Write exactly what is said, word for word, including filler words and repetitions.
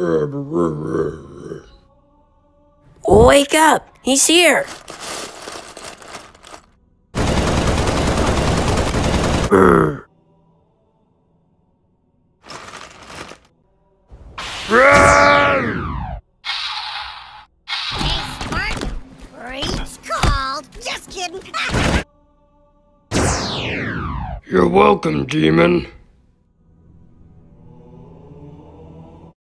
Wake up! He's here! Hey, Spark! Reach called! Just kidding! You're welcome, demon.